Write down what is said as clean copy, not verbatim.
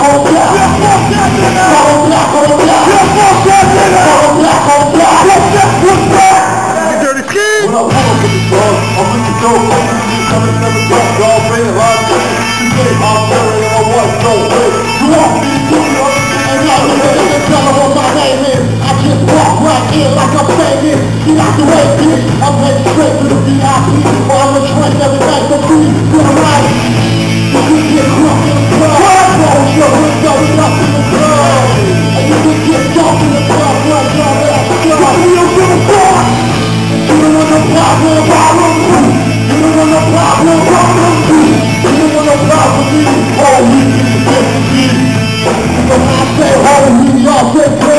I'm headed straight to the VIP, or I'm gonna trend every night for free. Feel right. You can get crunk in the club. Close your window, enough in the club. And you can get dark in the club like your ass club. You don't give a fuck. You don't want no problem, problem two. You don't want no problem, problem two. You don't want no problem with me. Oh, we can get to me. When I say, oh, we all say,